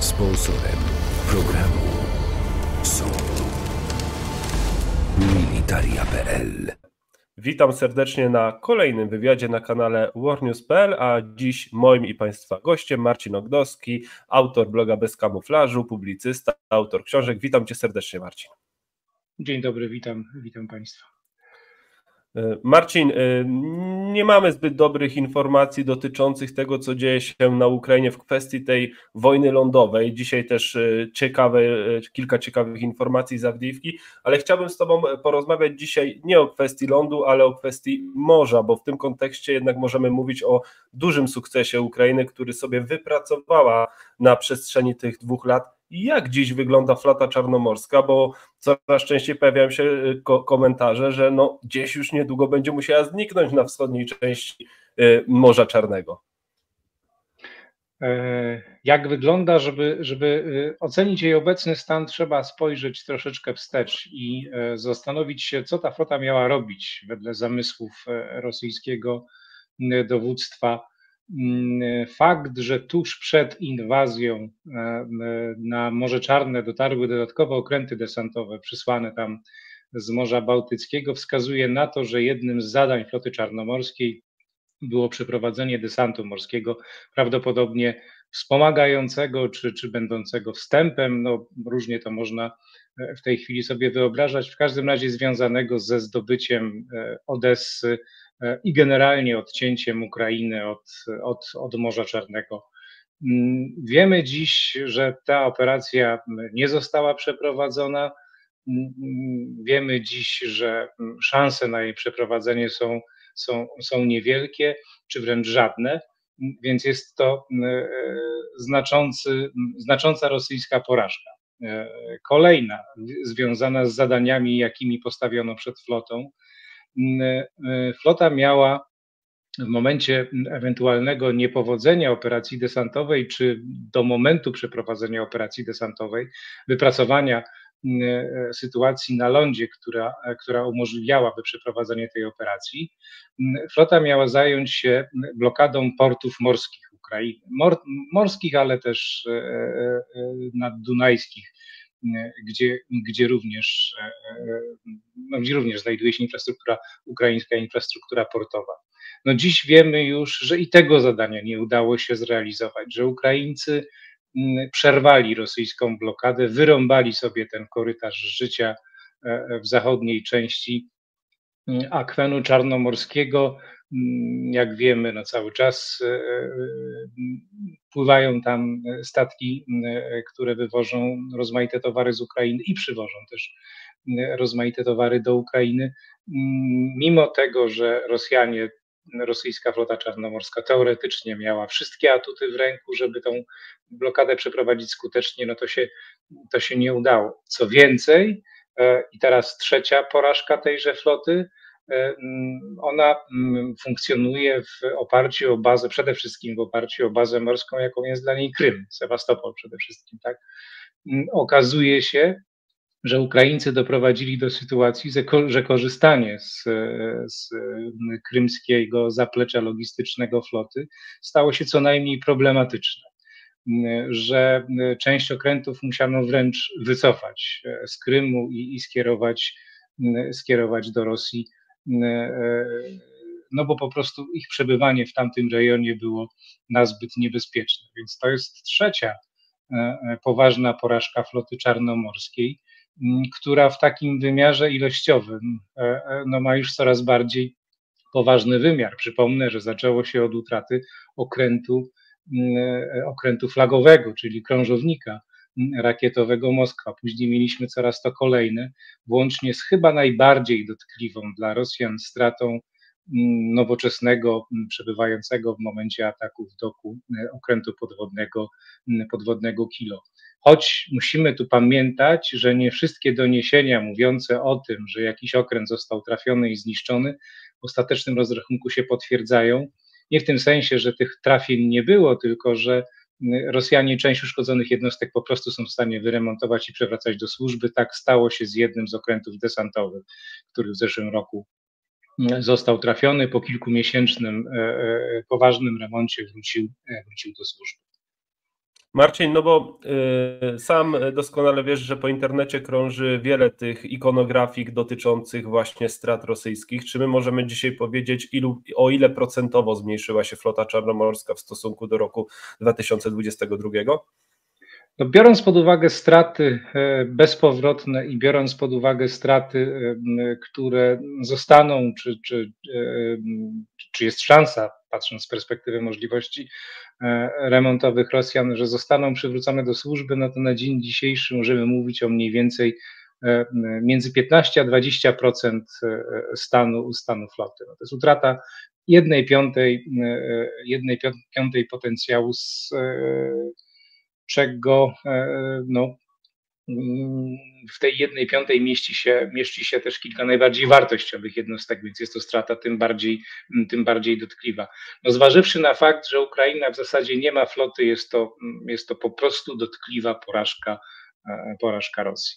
Sponsorem programu są Militaria.pl. Witam serdecznie na kolejnym wywiadzie na kanale warnews.pl, a dziś moim i Państwa gościem Marcin Ogdowski, autor bloga Bez Kamuflażu, publicysta, autor książek. Witam Cię serdecznie, Marcin. Dzień dobry, witam Państwa. Marcin, nie mamy zbyt dobrych informacji dotyczących tego, co dzieje się na Ukrainie w kwestii tej wojny lądowej. Dzisiaj też kilka ciekawych informacji z Awdijiwki, ale chciałbym z Tobą porozmawiać dzisiaj nie o kwestii lądu, ale o kwestii morza, bo w tym kontekście jednak możemy mówić o dużym sukcesie Ukrainy, który sobie wypracowała na przestrzeni tych 2 lat. Jak dziś wygląda flota czarnomorska, bo coraz częściej pojawiają się komentarze, że gdzieś już niedługo będzie musiała zniknąć na wschodniej części Morza Czarnego. Jak wygląda, żeby ocenić jej obecny stan, trzeba spojrzeć troszeczkę wstecz i zastanowić się, co ta flota miała robić wedle zamysłów rosyjskiego dowództwa. Fakt, że tuż przed inwazją na Morze Czarne dotarły dodatkowe okręty desantowe przysłane tam z Morza Bałtyckiego, wskazuje na to, że jednym z zadań floty czarnomorskiej było przeprowadzenie desantu morskiego, prawdopodobnie wspomagającego czy będącego wstępem, różnie to można w tej chwili sobie wyobrażać, w każdym razie związanego ze zdobyciem Odessy i generalnie odcięciem Ukrainy od Morza Czarnego. Wiemy dziś, że ta operacja nie została przeprowadzona. Wiemy dziś, że szanse na jej przeprowadzenie są niewielkie, czy wręcz żadne, więc jest to znacząca rosyjska porażka. Kolejna, związana z zadaniami, jakimi postawiono przed flotą. Flota miała w momencie ewentualnego niepowodzenia operacji desantowej, czy do momentu przeprowadzenia operacji desantowej, wypracowania sytuacji na lądzie, która umożliwiałaby przeprowadzenie tej operacji, flota miała zająć się blokadą portów morskich Ukrainy. Morskich, ale też naddunajskich, gdzie również znajduje się ukraińska infrastruktura portowa. Dziś wiemy już, że i tego zadania nie udało się zrealizować, że Ukraińcy przerwali rosyjską blokadę, wyrąbali sobie ten korytarz życia w zachodniej części akwenu czarnomorskiego. Jak wiemy, cały czas pływają tam statki, które wywożą rozmaite towary z Ukrainy i przywożą też rozmaite towary do Ukrainy. Mimo tego, że rosyjska flota czarnomorska teoretycznie miała wszystkie atuty w ręku, żeby tą blokadę przeprowadzić skutecznie, to się nie udało. Co więcej, i teraz trzecia porażka tejże floty, ona funkcjonuje w oparciu o bazę, przede wszystkim w oparciu o bazę morską, jaką jest dla niej Krym, Sewastopol przede wszystkim, tak? Okazuje się, że Ukraińcy doprowadzili do sytuacji, że korzystanie z krymskiego zaplecza logistycznego floty stało się co najmniej problematyczne, że część okrętów musiano wręcz wycofać z Krymu i skierować do Rosji, bo po prostu ich przebywanie w tamtym rejonie było nazbyt niebezpieczne. Więc to jest trzecia poważna porażka floty czarnomorskiej, która w takim wymiarze ilościowym ma już coraz bardziej poważny wymiar. Przypomnę, że zaczęło się od utraty okrętu flagowego, czyli krążownika rakietowego Moskwa. Później mieliśmy coraz to kolejne, włącznie z chyba najbardziej dotkliwą dla Rosjan stratą nowoczesnego, przebywającego w momencie ataku w doku okrętu podwodnego Kilo. Choć musimy tu pamiętać, że nie wszystkie doniesienia mówiące o tym, że jakiś okręt został trafiony i zniszczony, w ostatecznym rozrachunku się potwierdzają. Nie w tym sensie, że tych trafień nie było, tylko że Rosjanie część uszkodzonych jednostek po prostu są w stanie wyremontować i przewracać do służby. Tak stało się z jednym z okrętów desantowych, który w zeszłym roku został trafiony. Po kilkumiesięcznym poważnym remoncie wrócił do służby. Marcin, no bo sam doskonale wiesz, że po internecie krąży wiele tych ikonografik dotyczących właśnie strat rosyjskich. Czy my możemy dzisiaj powiedzieć, o ile procentowo zmniejszyła się flota czarnomorska w stosunku do roku 2022? No, biorąc pod uwagę straty bezpowrotne i biorąc pod uwagę straty, które zostaną, czy jest szansa, patrząc z perspektywy możliwości remontowych Rosjan, że zostaną przywrócone do służby, no to na dzień dzisiejszy możemy mówić o mniej więcej między 15 a 20% stanu floty. No to jest utrata 1/5 potencjału, z czego no, w tej 1/5 mieści się też kilka najbardziej wartościowych jednostek, więc jest to strata tym bardziej dotkliwa. No, zważywszy na fakt, że Ukraina w zasadzie nie ma floty, jest to po prostu dotkliwa porażka Rosji.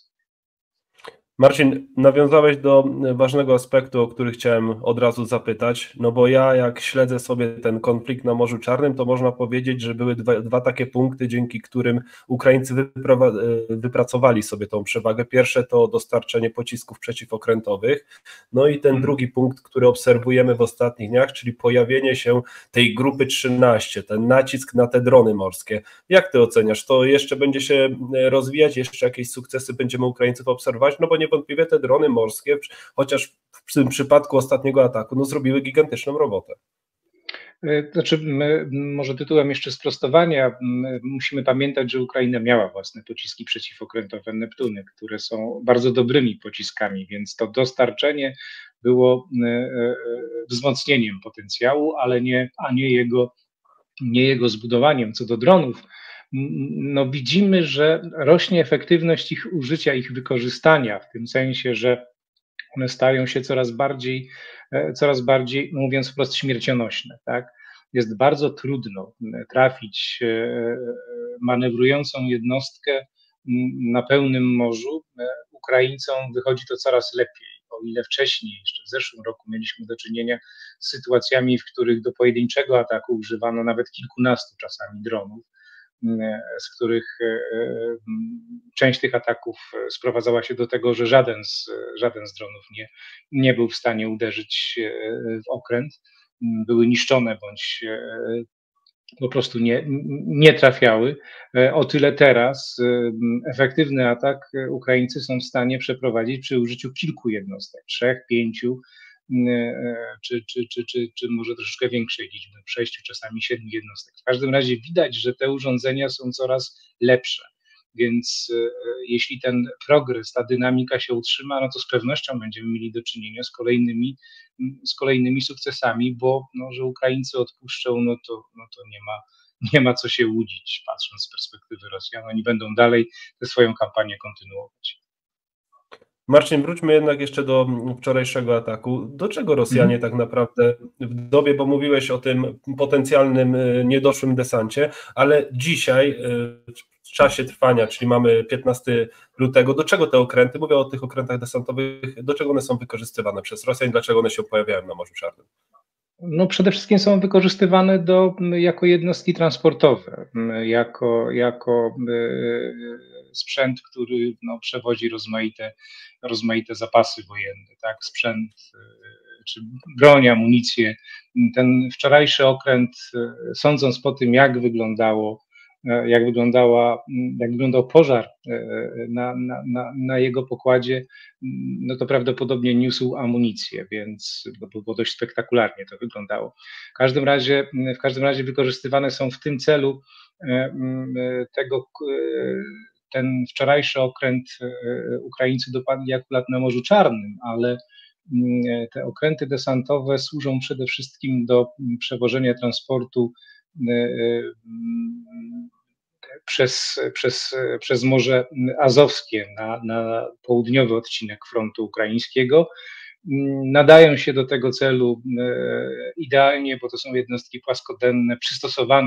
Marcin, nawiązałeś do ważnego aspektu, o który chciałem od razu zapytać, no bo ja jak śledzę sobie ten konflikt na Morzu Czarnym, to można powiedzieć, że były dwa takie punkty, dzięki którym Ukraińcy wypracowali sobie tą przewagę. Pierwsze to dostarczenie pocisków przeciwokrętowych, no i ten drugi punkt, który obserwujemy w ostatnich dniach, czyli pojawienie się tej grupy 13, ten nacisk na te drony morskie. Jak ty oceniasz? To jeszcze będzie się rozwijać, jeszcze jakieś sukcesy będziemy Ukraińców obserwować, no bo niewątpliwie te drony morskie, chociaż w tym przypadku ostatniego ataku, no zrobiły gigantyczną robotę. Znaczy, może tytułem jeszcze sprostowania, musimy pamiętać, że Ukraina miała własne pociski przeciwokrętowe Neptuny, które są bardzo dobrymi pociskami, więc to dostarczenie było wzmocnieniem potencjału, ale nie jego zbudowaniem. Co do dronów, no widzimy, że rośnie efektywność ich użycia, ich wykorzystania, w tym sensie, że one stają się coraz bardziej, mówiąc wprost, śmiercionośne. Tak? Jest bardzo trudno trafić manewrującą jednostkę na pełnym morzu. Ukraińcom wychodzi to coraz lepiej. O ile wcześniej, jeszcze w zeszłym roku, mieliśmy do czynienia z sytuacjami, w których do pojedynczego ataku używano nawet kilkunastu czasami dronów, z których część tych ataków sprowadzała się do tego, że żaden z dronów nie był w stanie uderzyć w okręt. Były niszczone bądź po prostu nie trafiały. O tyle teraz efektywny atak Ukraińcy są w stanie przeprowadzić przy użyciu kilku jednostek, 3, 5, czy może troszeczkę większej liczby, 6, czasami 7 jednostek. W każdym razie widać, że te urządzenia są coraz lepsze, więc jeśli ten progres, ta dynamika się utrzyma, no to z pewnością będziemy mieli do czynienia z kolejnymi sukcesami, bo no, że Ukraińcy odpuszczą, no to nie ma co się łudzić, patrząc z perspektywy Rosjan. Oni będą dalej tę swoją kampanię kontynuować. Marcin, wróćmy jednak jeszcze do wczorajszego ataku. Do czego Rosjanie tak naprawdę w dobie, bo mówiłeś o tym potencjalnym niedoszłym desancie, ale dzisiaj w czasie trwania, czyli mamy 15 lutego, do czego te okręty, mówię o tych okrętach desantowych, do czego one są wykorzystywane przez Rosjan, dlaczego one się pojawiają na Morzu Czarnym? No przede wszystkim są wykorzystywane jako jednostki transportowe, jako sprzęt, który przewozi rozmaite zapasy wojenne, tak? Sprzęt czy broń, amunicję. Ten wczorajszy okręt, sądząc po tym, jak wyglądał pożar na jego pokładzie, no to prawdopodobnie niósł amunicję, więc było dość spektakularnie to wyglądało. W każdym razie wykorzystywane są w tym celu ten wczorajszy okręt Ukraińcy dopadli akurat na Morzu Czarnym, ale te okręty desantowe służą przede wszystkim do przewożenia transportu przez Morze Azowskie na południowy odcinek frontu ukraińskiego. Nadają się do tego celu idealnie, bo to są jednostki płaskodenne przystosowane do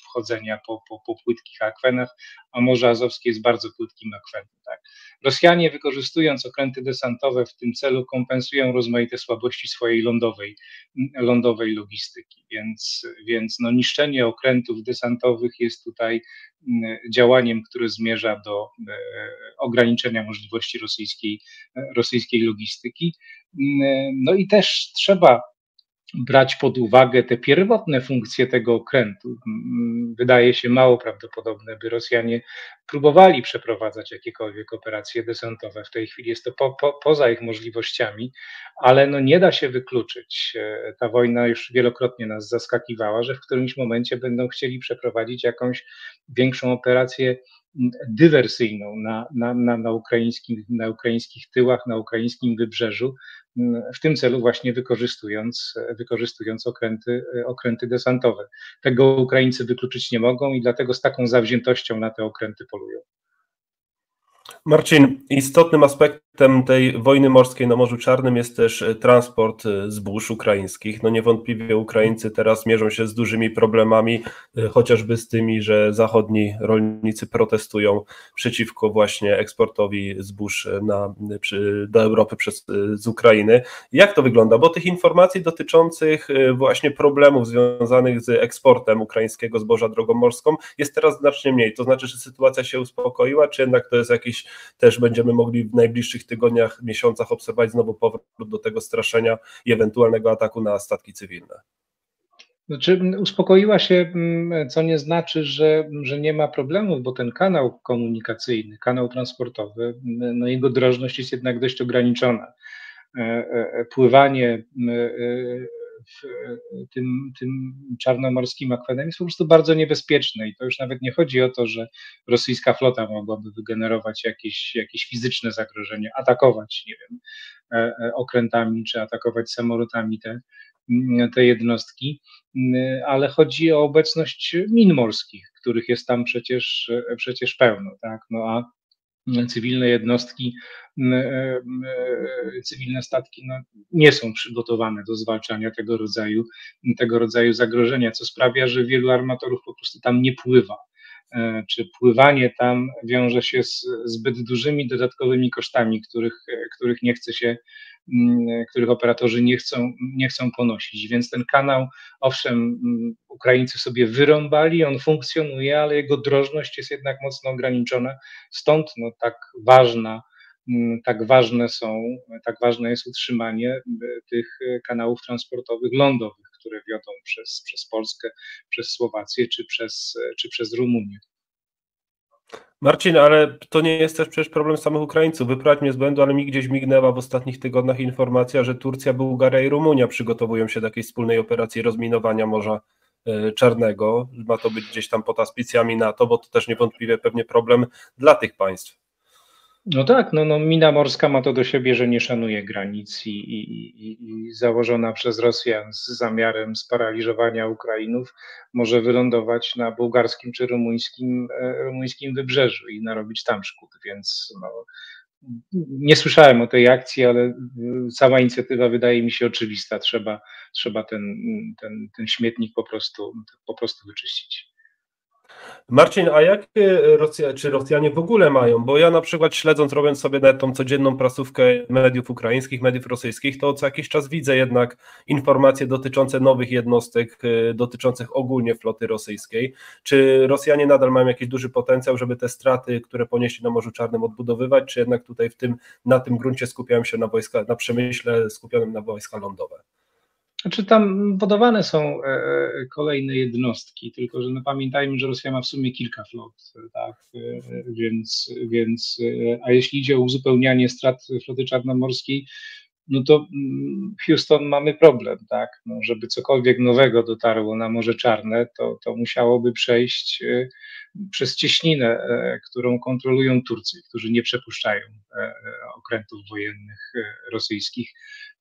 wchodzenia po płytkich akwenach, a Morze Azowskie jest bardzo płytkim akwenem. Tak. Rosjanie, wykorzystując okręty desantowe w tym celu, kompensują rozmaite słabości swojej lądowej logistyki, więc no, niszczenie okrętów desantowych jest tutaj działaniem, które zmierza do ograniczenia możliwości rosyjskiej logistyki. No i też trzeba brać pod uwagę te pierwotne funkcje tego okrętu. Wydaje się mało prawdopodobne, by Rosjanie próbowali przeprowadzać jakiekolwiek operacje desantowe. W tej chwili jest to poza ich możliwościami, ale no nie da się wykluczyć. Ta wojna już wielokrotnie nas zaskakiwała, że w którymś momencie będą chcieli przeprowadzić jakąś większą operację dywersyjną na ukraińskich tyłach, na ukraińskim wybrzeżu, w tym celu właśnie wykorzystując okręty desantowe. Tego Ukraińcy wykluczyć nie mogą i dlatego z taką zawziętością na te okręty polują. Marcin, istotnym aspektem tej wojny morskiej na Morzu Czarnym jest też transport zbóż ukraińskich. No niewątpliwie Ukraińcy teraz mierzą się z dużymi problemami, chociażby z tymi, że zachodni rolnicy protestują przeciwko właśnie eksportowi zbóż do Europy z Ukrainy. Jak to wygląda? Bo tych informacji dotyczących właśnie problemów związanych z eksportem ukraińskiego zboża drogą morską jest teraz znacznie mniej. To znaczy, że sytuacja się uspokoiła, czy jednak to jest jakiś, też będziemy mogli w najbliższych tygodniach, miesiącach obserwować znowu powrót do tego straszenia i ewentualnego ataku na statki cywilne? Znaczy, uspokoiła się, co nie znaczy, że nie ma problemów, bo ten kanał komunikacyjny, kanał transportowy, no jego drożność jest jednak dość ograniczona. Pływanie w tym czarnomorskim akwenem jest po prostu bardzo niebezpieczne i to już nawet nie chodzi o to, że rosyjska flota mogłaby wygenerować jakieś fizyczne zagrożenie, atakować, nie wiem, okrętami czy atakować samolotami te jednostki, ale chodzi o obecność min morskich, których jest tam przecież pełno, tak? No a cywilne jednostki, cywilne statki no, nie są przygotowane do zwalczania tego rodzaju zagrożenia, co sprawia, że wielu armatorów po prostu tam nie pływa. Czy pływanie tam wiąże się z zbyt dużymi dodatkowymi kosztami, których operatorzy nie chcą ponosić. Więc ten kanał, owszem, Ukraińcy sobie wyrąbali, on funkcjonuje, ale jego drożność jest jednak mocno ograniczona. Stąd no, tak ważne jest utrzymanie tych kanałów transportowych lądowych, które wiodą przez Polskę, przez Słowację czy przez Rumunię. Marcin, ale to nie jest też przecież problem samych Ukraińców. Wyprowadź mnie z błędu, ale mi gdzieś mignęła w ostatnich tygodniach informacja, że Turcja, Bułgaria i Rumunia przygotowują się do jakiejś wspólnej operacji rozminowania Morza Czarnego. Ma to być gdzieś tam pod auspicjami NATO, bo to też niewątpliwie pewnie problem dla tych państw. No tak, no mina morska ma to do siebie, że nie szanuje granic i założona przez Rosjan z zamiarem sparaliżowania Ukrainów może wylądować na bułgarskim czy rumuńskim wybrzeżu i narobić tam szkód, więc no, nie słyszałem o tej akcji, ale sama inicjatywa wydaje mi się oczywista. Trzeba ten śmietnik po prostu wyczyścić. Marcin, a jak czy Rosjanie w ogóle mają? Bo ja na przykład robiąc sobie nawet tą codzienną prasówkę mediów ukraińskich, mediów rosyjskich, to co jakiś czas widzę jednak informacje dotyczące nowych jednostek, dotyczących ogólnie floty rosyjskiej. Czy Rosjanie nadal mają jakiś duży potencjał, żeby te straty, które ponieśli na Morzu Czarnym, odbudowywać, czy jednak tutaj na tym gruncie skupiają się na przemyśle skupionym na wojska lądowe? Znaczy tam budowane są kolejne jednostki, tylko że no pamiętajmy, że Rosja ma w sumie kilka flot, tak? A jeśli idzie o uzupełnianie strat floty czarnomorskiej, no to Houston mamy problem, tak? No, żeby cokolwiek nowego dotarło na Morze Czarne, to musiałoby przejść przez cieśninę, którą kontrolują Turcy, którzy nie przepuszczają okrętów wojennych rosyjskich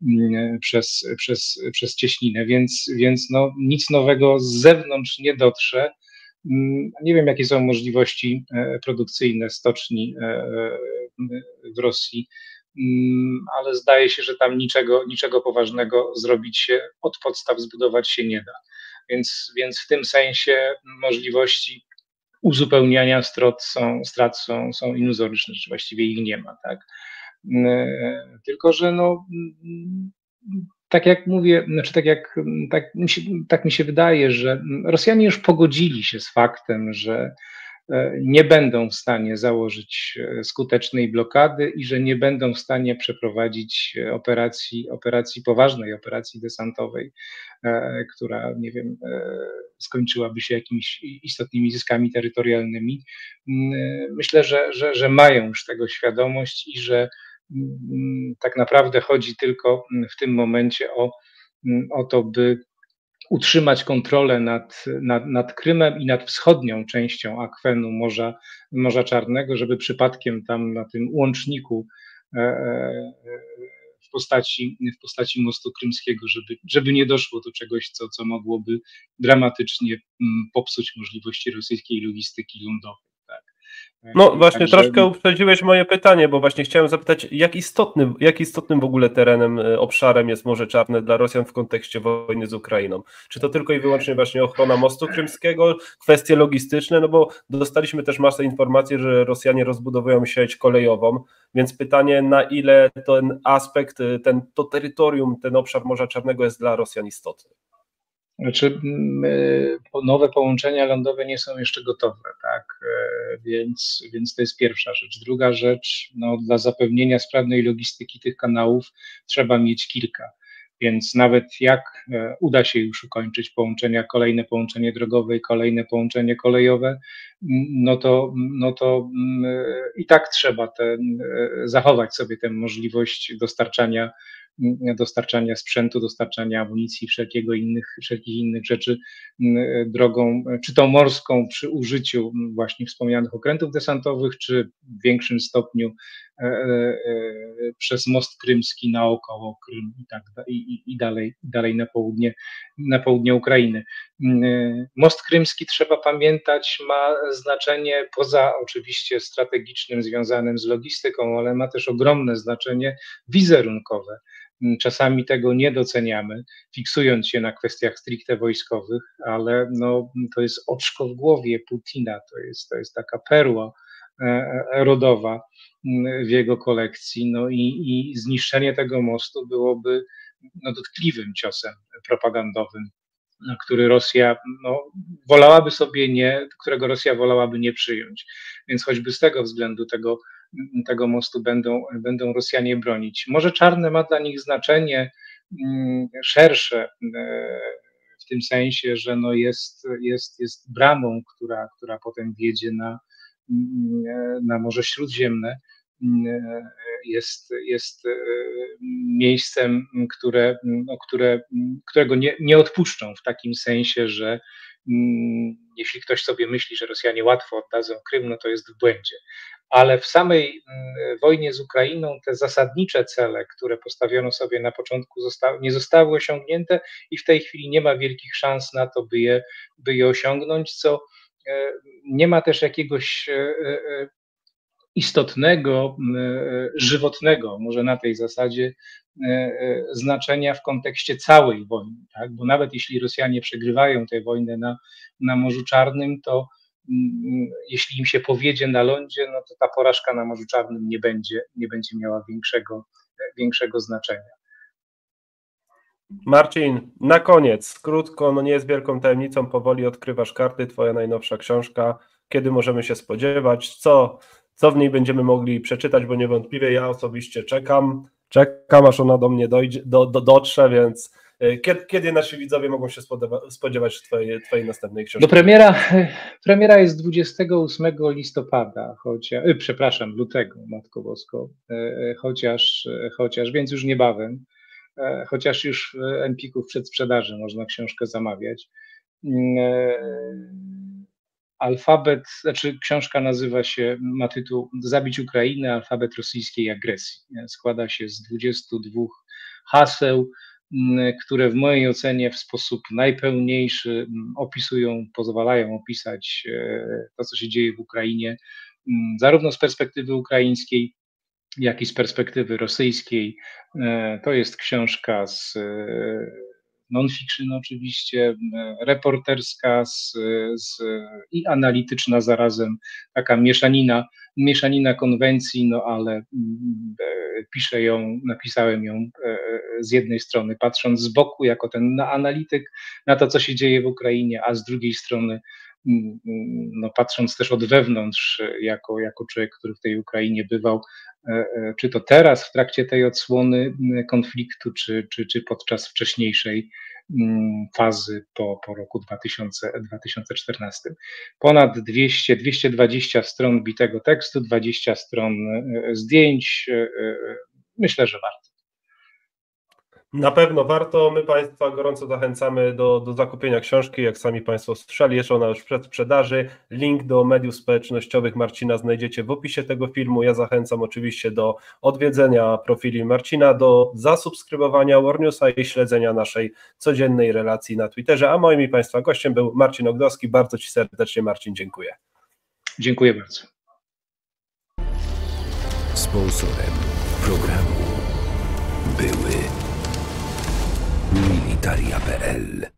przez cieśninę, więc no, nic nowego z zewnątrz nie dotrze. Nie wiem, jakie są możliwości produkcyjne stoczni w Rosji, ale zdaje się, że tam niczego poważnego zrobić się od podstaw, zbudować się nie da. więc w tym sensie możliwości uzupełniania strat są iluzoryczne, czy właściwie ich nie ma, tak? Tylko że no, tak jak mówię, znaczy tak mi się wydaje, że Rosjanie już pogodzili się z faktem, że nie będą w stanie założyć skutecznej blokady i że nie będą w stanie przeprowadzić poważnej operacji desantowej, która, nie wiem, skończyłaby się jakimiś istotnymi zyskami terytorialnymi. Myślę, że mają już tego świadomość i że tak naprawdę chodzi tylko w tym momencie o to, by utrzymać kontrolę nad Krymem i nad wschodnią częścią akwenu Morza Czarnego, żeby przypadkiem tam na tym łączniku w postaci mostu krymskiego, żeby nie doszło do czegoś, co mogłoby dramatycznie popsuć możliwości rosyjskiej logistyki lądowej. Tak. No właśnie, troszkę uprzedziłeś moje pytanie, bo właśnie chciałem zapytać, jak istotnym w ogóle terenem, obszarem jest Morze Czarne dla Rosjan w kontekście wojny z Ukrainą? Czy to tylko i wyłącznie właśnie ochrona mostu krymskiego, kwestie logistyczne, no bo dostaliśmy też masę informacji, że Rosjanie rozbudowują sieć kolejową, więc pytanie, na ile ten aspekt, to terytorium, ten obszar Morza Czarnego jest dla Rosjan istotny? Znaczy, nowe połączenia lądowe nie są jeszcze gotowe, tak? Więc to jest pierwsza rzecz. Druga rzecz, no, dla zapewnienia sprawnej logistyki tych kanałów trzeba mieć kilka. Więc nawet jak uda się już ukończyć kolejne połączenie drogowe i kolejne połączenie kolejowe, no to i tak trzeba zachować sobie tę możliwość dostarczania sprzętu, dostarczania amunicji, wszelkich innych rzeczy drogą, czy to morską przy użyciu właśnie wspomnianych okrętów desantowych, czy w większym stopniu przez most krymski naokoło Krym i dalej na południe Ukrainy. Most krymski, trzeba pamiętać, ma znaczenie poza oczywiście strategicznym, związanym z logistyką, ale ma też ogromne znaczenie wizerunkowe. Czasami tego nie doceniamy, fiksując się na kwestiach stricte wojskowych, ale no, to jest oczko w głowie Putina, to jest taka perła rodowa w jego kolekcji, no i zniszczenie tego mostu byłoby no, dotkliwym ciosem propagandowym, którego Rosja wolałaby nie przyjąć. Więc choćby z tego względu tego mostu będą Rosjanie bronić. Morze Czarne ma dla nich znaczenie szersze, w tym sensie, że no jest bramą, która potem wiedzie na Morze Śródziemne. Jest miejscem, którego nie odpuszczą, w takim sensie, że jeśli ktoś sobie myśli, że Rosjanie łatwo oddadzą Krym, no to jest w błędzie. Ale w samej wojnie z Ukrainą te zasadnicze cele, które postawiono sobie na początku, nie zostały osiągnięte i w tej chwili nie ma wielkich szans na to, by je osiągnąć, co nie ma też jakiegoś istotnego, żywotnego, może na tej zasadzie, znaczenia w kontekście całej wojny, tak? Bo nawet jeśli Rosjanie przegrywają tę wojnę na Morzu Czarnym, to jeśli im się powiedzie na lądzie, no to ta porażka na Morzu Czarnym nie będzie miała większego znaczenia. Marcin, na koniec, krótko, no nie jest wielką tajemnicą, powoli odkrywasz karty, twoja najnowsza książka, kiedy możemy się spodziewać, co w niej będziemy mogli przeczytać, bo niewątpliwie ja osobiście czekam, aż ona do mnie dotrze, więc kiedy nasi widzowie mogą się spodziewać twojej następnej książki? Premiera jest 28 listopada, lutego, Matko Bosko, chociaż, więc już niebawem, chociaż już w Empiku w przedsprzedaży można książkę zamawiać. Książka ma tytuł Zabić Ukrainę, alfabet rosyjskiej agresji. Składa się z 22 haseł, które w mojej ocenie w sposób najpełniejszy pozwalają opisać to, co się dzieje w Ukrainie, zarówno z perspektywy ukraińskiej, jak i z perspektywy rosyjskiej. To jest książka non-fiction oczywiście, reporterska i analityczna zarazem, taka mieszanina konwencji, no ale napisałem ją z jednej strony patrząc z boku jako ten analityk na to, co się dzieje w Ukrainie, a z drugiej strony no, patrząc też od wewnątrz jako człowiek, który w tej Ukrainie bywał, czy to teraz w trakcie tej odsłony konfliktu, czy podczas wcześniejszej fazy po roku 2014. Ponad 220 stron bitego tekstu, 20 stron zdjęć. Myślę, że warto. Na pewno warto. My Państwa gorąco zachęcamy do zakupienia książki. Jak sami Państwo słyszeli, jest ona już w przedsprzedaży. Link do mediów społecznościowych Marcina znajdziecie w opisie tego filmu. Ja zachęcam oczywiście do odwiedzenia profili Marcina, do zasubskrybowania Warnewsa i śledzenia naszej codziennej relacji na Twitterze. A moim i Państwa gościem był Marcin Ogdowski. Bardzo Ci serdecznie, Marcin, dziękuję. Dziękuję bardzo. Sponsorem programu były Militaria.pl